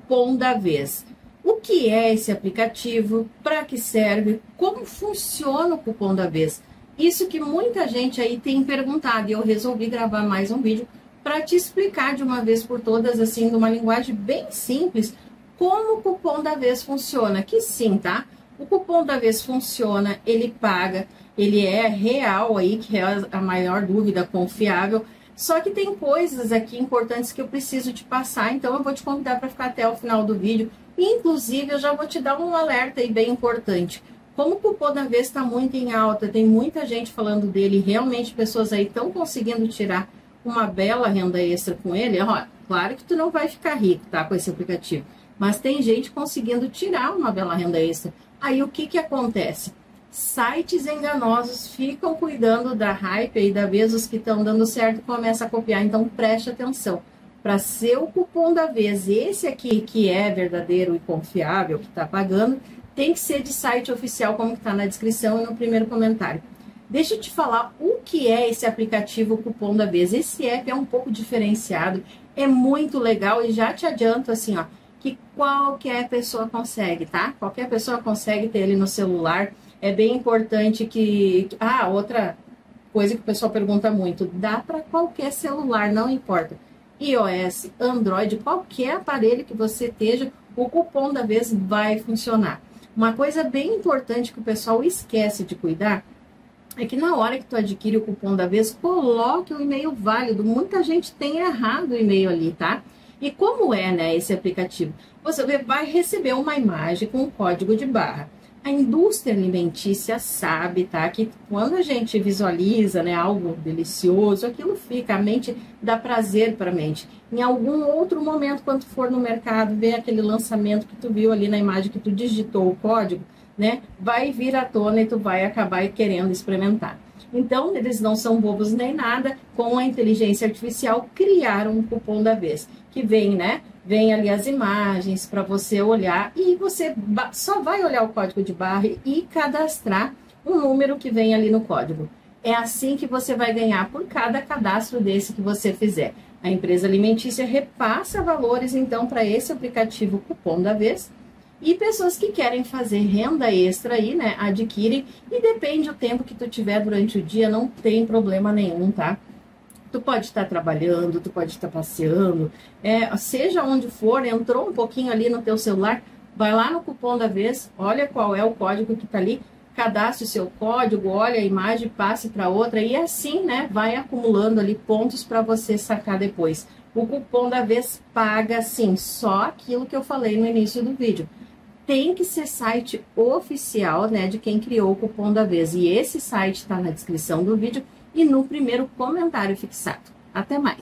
Cupom da Vez. O que é esse aplicativo? Para que serve? Como funciona o Cupom da Vez? Isso que muita gente aí tem perguntado e eu resolvi gravar mais um vídeo para te explicar de uma vez por todas, assim, numa linguagem bem simples, como o Cupom da Vez funciona. Que sim, tá? O Cupom da Vez funciona, ele paga, ele é real aí, que é a maior dúvida, confiável. Só que tem coisas aqui importantes que eu preciso te passar, então eu vou te convidar para ficar até o final do vídeo. Inclusive, eu já vou te dar um alerta aí bem importante. Como o Cupom da Vez está muito em alta, tem muita gente falando dele, realmente pessoas aí estão conseguindo tirar uma bela renda extra com ele. Ó, claro que tu não vai ficar rico, tá, com esse aplicativo, mas tem gente conseguindo tirar uma bela renda extra. Aí o que acontece? Sites enganosos ficam cuidando da hype aí da vez, os que estão dando certo começam a copiar, então preste atenção. Para ser o Cupom da Vez, esse aqui que é verdadeiro e confiável, que está pagando, tem que ser de site oficial, como está na descrição e no primeiro comentário. Deixa eu te falar o que é esse aplicativo Cupom da Vez. Esse app é um pouco diferenciado, é muito legal e já te adianto assim, ó, que qualquer pessoa consegue, tá? Qualquer pessoa consegue ter ele no celular. É bem importante que... Ah, outra coisa que o pessoal pergunta muito, dá para qualquer celular, não importa. iOS, Android, qualquer aparelho que você esteja, o Cupom da Vez vai funcionar. Uma coisa bem importante que o pessoal esquece de cuidar é que na hora que tu adquire o Cupom da Vez, coloque o e-mail válido. Muita gente tem errado o e-mail ali, tá? E como é, né, esse aplicativo? Você vai receber uma imagem com um código de barra. A indústria alimentícia sabe, tá, que quando a gente visualiza, né, algo delicioso, aquilo fica, a mente dá prazer para a mente. Em algum outro momento, quando tu for no mercado, ver aquele lançamento que tu viu ali na imagem, que tu digitou o código, né, vai vir à tona e tu vai acabar querendo experimentar. Então, eles não são bobos nem nada, com a inteligência artificial criaram um Cupom da Vez, que vem, né, vem ali as imagens para você olhar e você só vai olhar o código de barra e cadastrar um número que vem ali no código. É assim que você vai ganhar por cada cadastro desse que você fizer. A empresa alimentícia repassa valores, então, para esse aplicativo Cupom da Vez. E pessoas que querem fazer renda extra aí, né, adquirem. E depende do tempo que tu tiver durante o dia, não tem problema nenhum, tá? Tu pode estar trabalhando, tu pode estar passeando, seja onde for, entrou um pouquinho ali no teu celular, vai lá no Cupom da Vez, olha qual é o código que tá ali, cadastre o seu código, olha a imagem, passe para outra e assim, né, vai acumulando ali pontos para você sacar depois. O Cupom da Vez paga, sim, só aquilo que eu falei no início do vídeo. Tem que ser site oficial, né, de quem criou o Cupom da Vez. E esse site está na descrição do vídeo e no primeiro comentário fixado. Até mais!